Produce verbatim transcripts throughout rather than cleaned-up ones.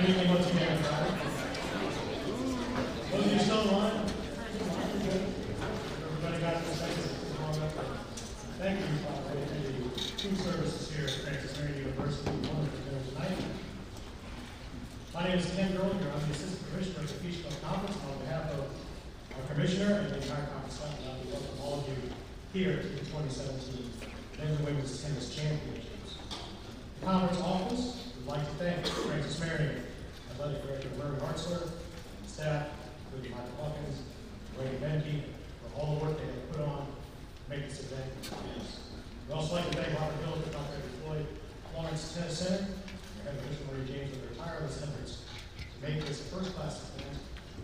Anything else you have, right? Those of you still alive? Everybody got this thing? Thank you for the two services here at Francis Marion University. Tonight. My name is Ken Gerlinger. I'm the Assistant Commissioner of the Peach Belt Conference. On behalf of our Commissioner and the entire conference staff, I'd like to welcome all of you here to the twenty seventeen Men's and Women's Tennis Championships. The conference office would like to thank Francis Marion, Athletic Director Marion and staff, including Michael Hawkins, Wayne Banquet, for all the work they have put on to make this event. We'd also like to thank Robert Hill, the Doctor Floyd, Florence Tennis Center, and Head Commissioner Marie James for their tireless efforts to make this a first-class event.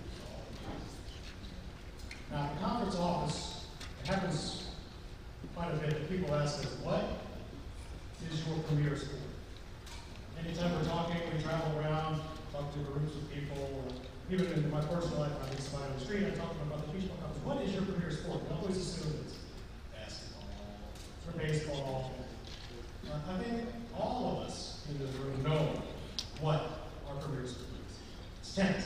Now, the conference office, it happens quite a bit that people ask us, what is your premier sport? Anytime we're talking, we travel around, talk to groups of people, or even in my personal life, I meet somebody on the street, I'm talking about the beach ball conference. What is your premier sport? We always assume it's basketball or baseball. Uh, I think all of us in this room know what our premier sport is. It's tennis.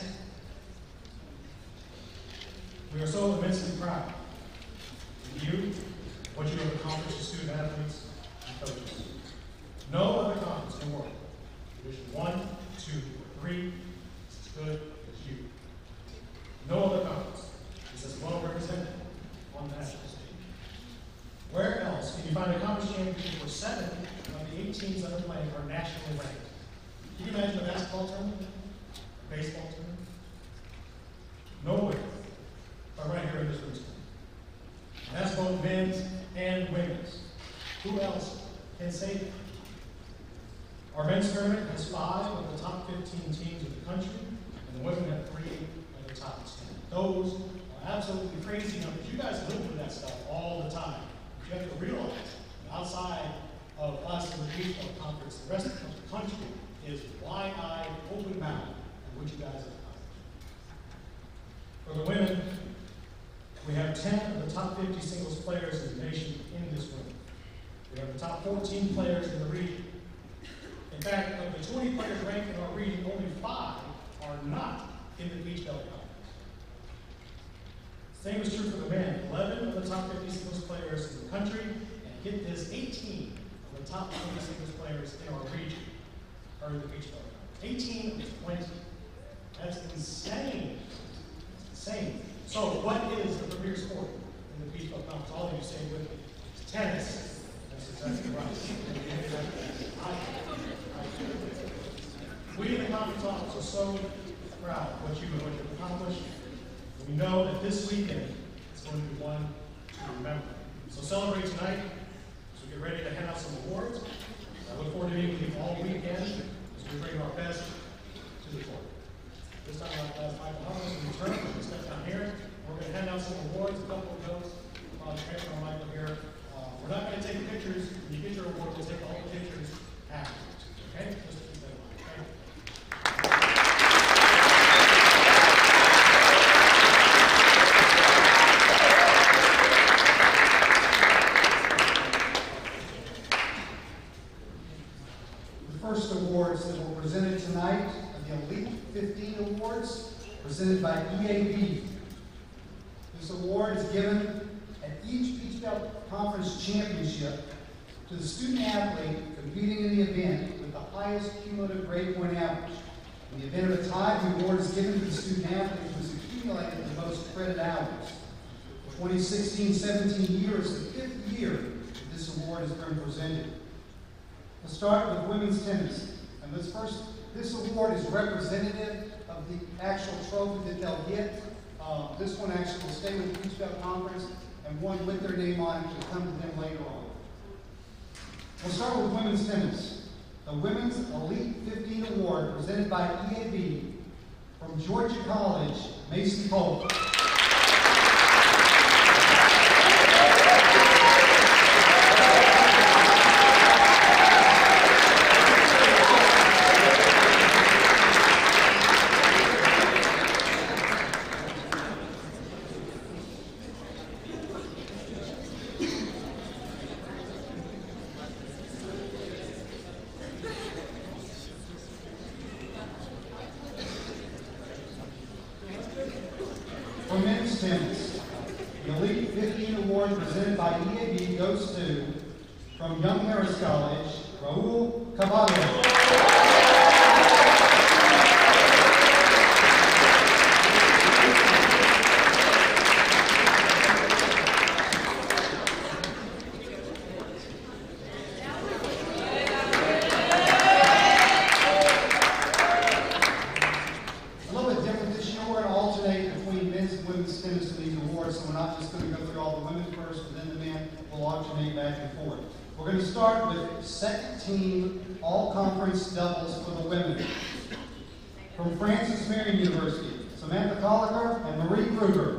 We are so immensely proud of you, what you have accomplished as student athletes and coaches. No other conference in the world, Division one, two, or three, is as good as you. No other conference is as well represented on the national stage. Where else can you find a conference championship where seven of the eight teams that are playing are nationally ranked? Can you imagine a basketball tournament? A baseball tournament? Nowhere. But right here in this room. And that's both men's and women's. Who else can say that? Our men's tournament has five of the top fifteen teams in the country, and the women have three of the top ten. Those are absolutely crazy numbers. You guys live with that stuff all the time. You have to realize that outside of us in the Peach Belt Conference, the rest of the country is wide-eyed, open-mouthed at what you guys have accomplished. For the women, we have ten of the top fifty singles players in the nation in this room. We have the top fourteen players in the region. In fact, of the twenty players ranked in our region, only five are not in the Peach Belt Conference. Same is true for the men. eleven of the top fifty singles players in the country, and get this, eighteen of the top twenty singles players in our region are in the Peach Belt Conference. eighteen of twenty. That's insane. That's insane. So, what is the premier sport in the Peach Belt Conference? All of you say with me. It's tennis. That's exactly right. We in the conference office are so proud of what you what you've accomplished. We know that this weekend is going to be one to remember. So celebrate tonight as we get ready to hand out some awards. I look forward to meeting with you all weekend as we bring our best to the court. This time I'll ask Michael Hawkins to return. We're going to step down here. We're going to hand out some awards, a couple of notes on the picture on Michael here. Uh, we're not going to take pictures. When you get your award, we'll take all the pictures afterwards. Okay? Just keep that in mind. Okay? The first awards that were presented tonight are the Elite fifteen Awards, presented by E A B. This award is given at each Peach Belt Conference Championship to the student athlete competing in the event with the highest cumulative grade point average. In the event of a tie, the award is given to the student athlete who has accumulated the most credit hours. twenty sixteen seventeen year is the fifth year that this award has been presented. Let's start with women's tennis. And this first, this award is representative of the actual trophy that they'll get. Uh, this one actually will stay with the Peach Belt Conference, and one with their name on it will come to them later on. We'll start with women's tennis. The Women's Elite fifteen Award presented by E A B from Georgia College, Macy Polk. presented by E A B, goes to, from Young Harris College, Raul Caballo. So we're not just going to go through all the women first, but then the men will alternate back and forth. We're going to start with second team all-conference doubles for the women. From Francis Marion University, Samantha Colliker and Marie Kruger.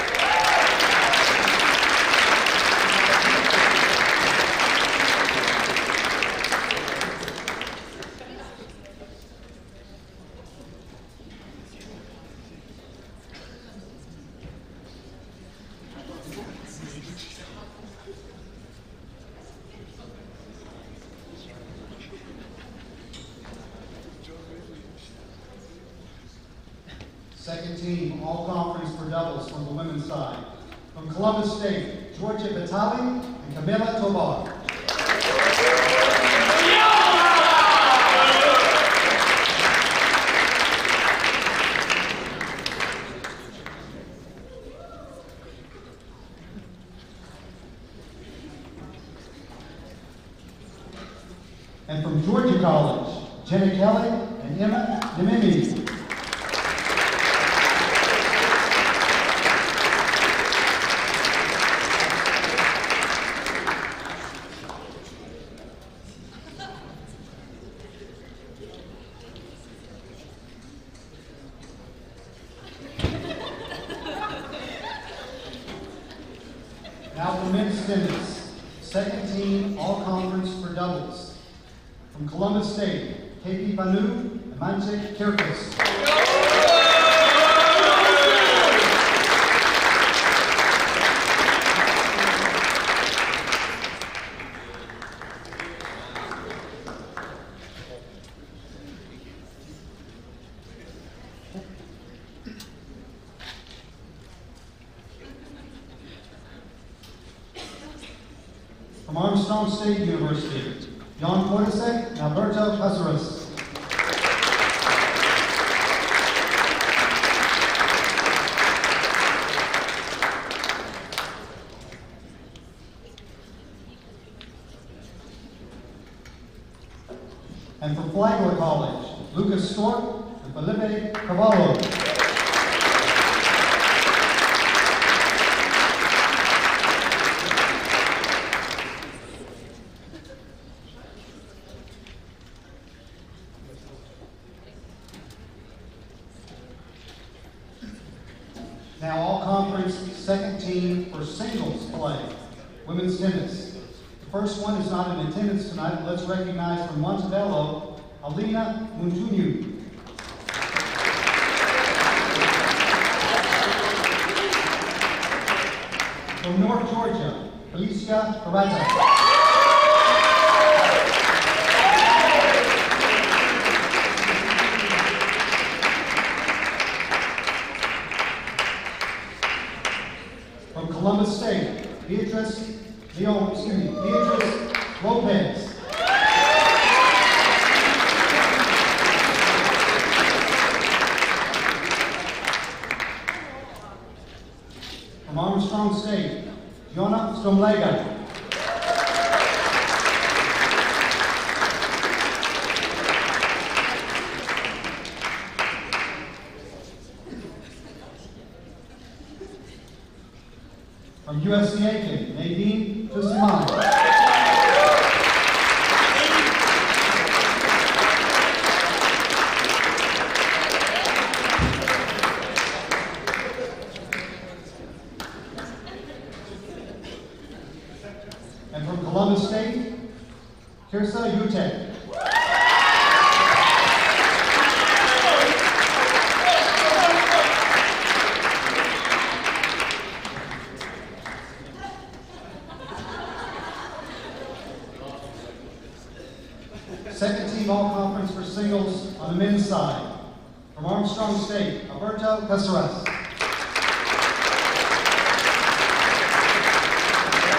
Second team, all conference for doubles from the women's side. From Columbus State, Georgia Vitali and Camila Tobar. And from Georgia College, Jenna Kelly and Emma Nememi. Now for men's tennis, second team all-conference for doubles. From Columbus State, K P Panu and Manchek Kirkus. From Armstrong State University, Jan Portisek and Alberto Casares. And from Flagler College, Lucas Stork and Felipe Cavallo. Now all conference second team for singles play, women's tennis. The first one is not in attendance tonight, but let's recognize from Montebello, Alina Muntunyu. From North Georgia, Felicia Carrata. From Columbus State, Beatrice Leon, excuse me, Beatrice Lopez. From Armstrong State, Gianna Stromlega. From U S C Aiken, Nadine Tusimani. And from Columbus State, Kirsa Utek. Second team all-conference for singles on the men's side. From Armstrong State, Alberto Casares.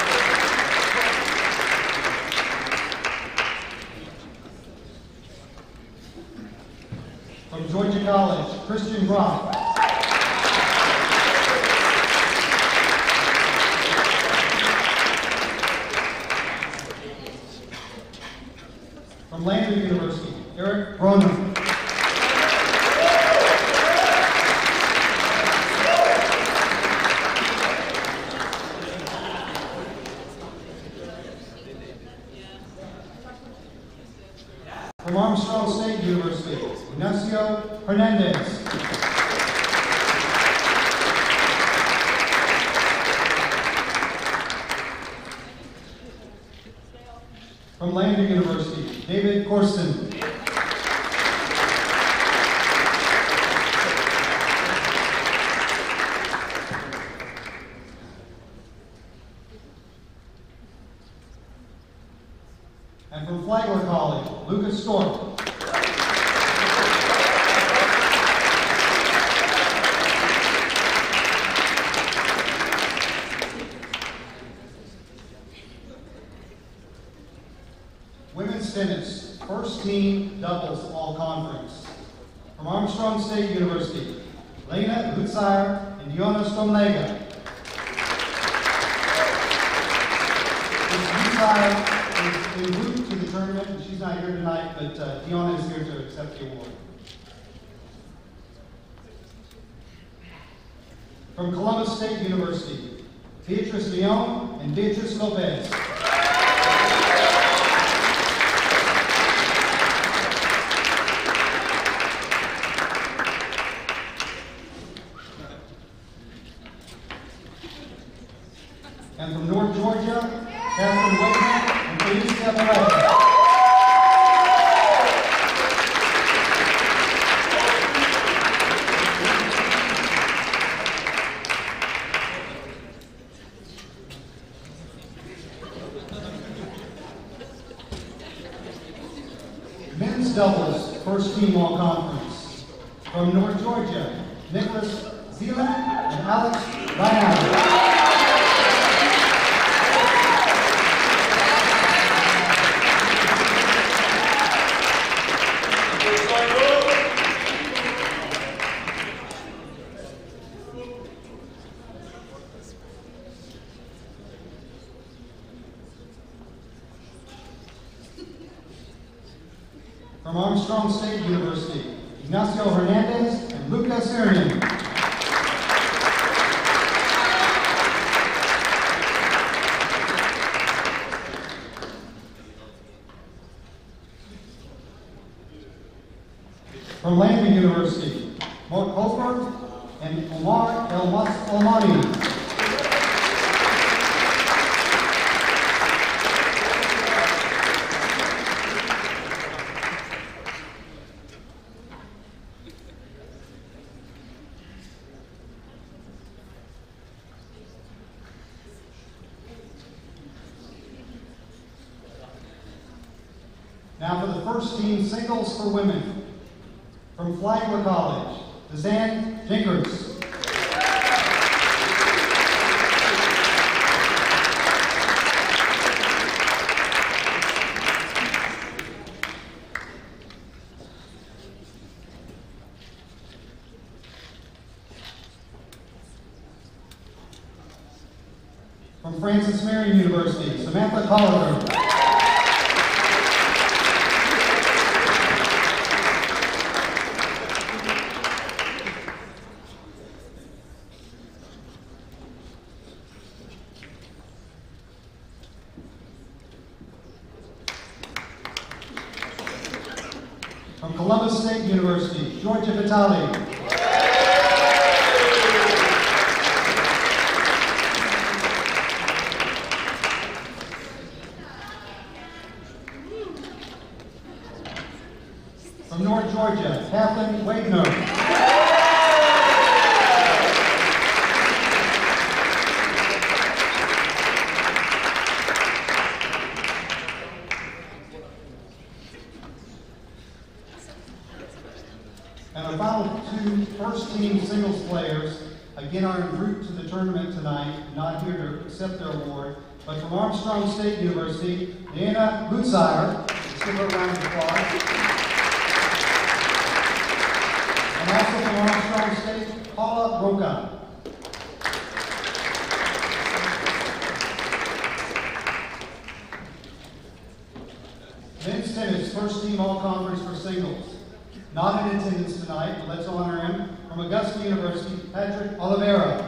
From Georgia College, Christian Brock. From Lander University, Eric Broner. From Armstrong State University, Ignacio Hernandez. From Lander University, David Corson. And from Flagler College, Lucas Stork. Women's tennis, first team doubles all conference. From Armstrong State University, Lena Lutzire and Diona Stomlega. Lutzire is en route to the tournament, and she's not here tonight, but uh, Diona is here to accept the award. From Columbus State University, Beatrice Leon and Beatrice Lopez. And from North Georgia, Catherine Whitman and Felicia Barretta. Men's doubles, first team all conference. From North Georgia, Nicholas Zeeland and Alex Reinhard. From Armstrong State University, Ignacio Hernandez and Lucas Arian. From Lander University, Mark Holford and Omar El Almani. Now for the first team singles for women. From Flagler College, Dezanne Jinkers. From Francis Marion University, Samantha Colliver. From Columbus State University, Georgia Vitale. From North Georgia, Kathleen Wagner. And our final two first-team singles players, again, are en route to the tournament tonight, not here to accept their award, but from Armstrong State University, Diana Lutzire. Let's give her a round of applause. And also from Armstrong State, Paula Roca. Men's tennis, first team all-conference for singles. Not in attendance tonight, but let's honor him. From Augusta University, Patrick Oliveira.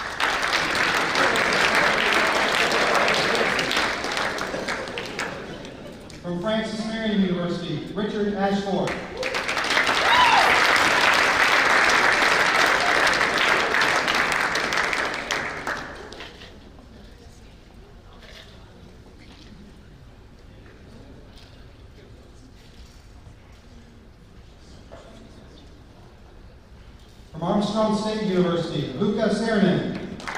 From Francis Marion University, Richard Ashford. From Armstrong State University, Luca Cernan.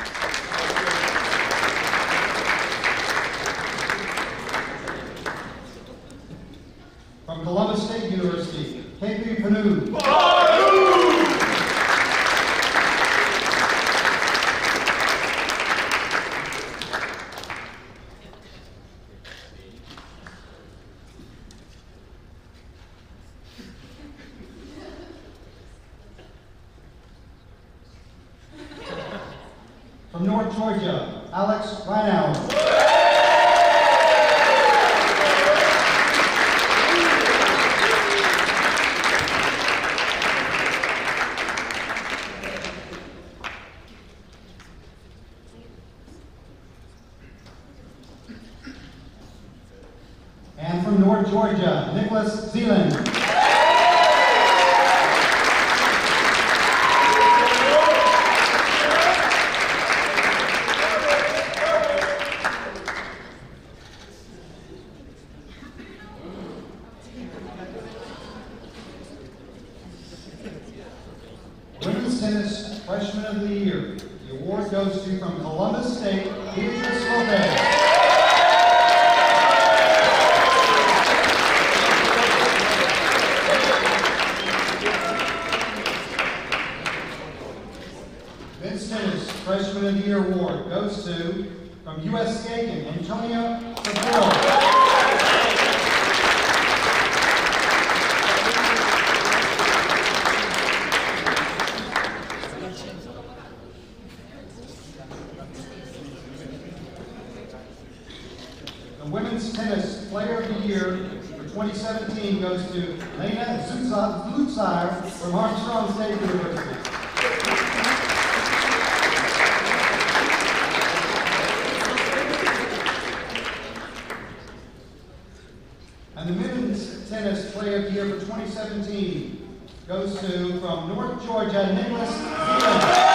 From Columbus State University, K P Panu. From North Georgia, Alex Reinauer. And from North Georgia, Nicholas Zeeland. Women's Tennis Freshman of the Year. The award goes to, from Columbus State, Beatrice Lopez. Men's Tennis Freshman of the Year award goes to, from U S Skating, Antonia Seville. The Women's Tennis Player of the Year for twenty seventeen goes to Lena Lutzire from Armstrong State University. And the Men's Tennis Player of the Year for twenty seventeen goes to, from North Georgia, Nicholas Zeeland.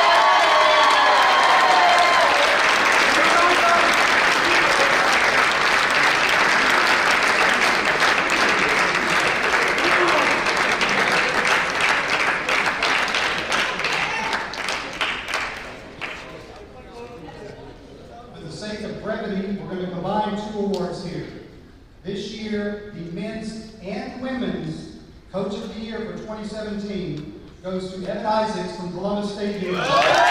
For the sake of brevity, we're going to combine two awards here. This year, the men's and women's Coach of the Year for twenty seventeen goes to Evan Isaacs from Columbus State University.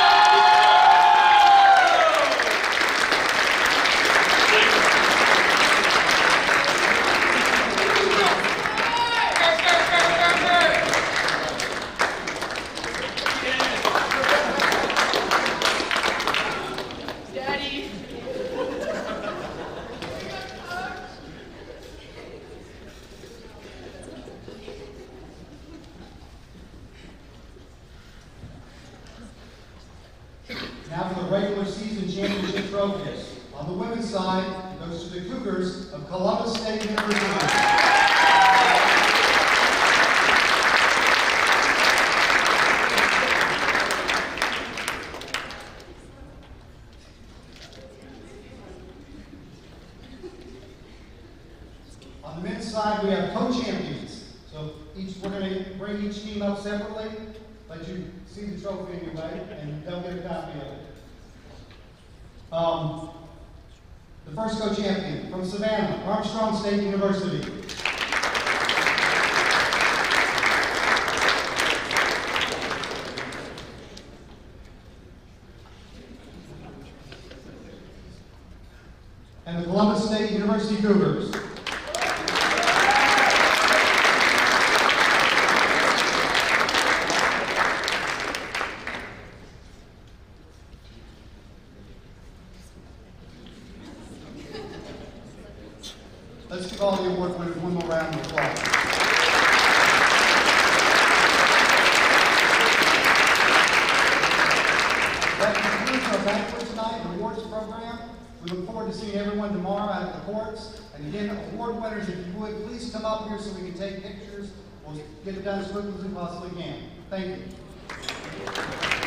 Now for the regular season championship trophies. On the women's side, it goes to the Cougars of Columbus State University. On the men's side, we have co-champions. So each we're going to bring each team up separately. Let you see the trophy anyway, and they'll get a copy of it. Um, the first co-champion from Savannah, Armstrong State University. And the Columbus State University Cougars. Let's give all the award winners one more round of applause. That concludes our banquet tonight, the awards program. We look forward to seeing everyone tomorrow out at the courts. And again, award winners, if you would, please come up here so we can take pictures. We'll get it done as quickly as we possibly can. Thank you.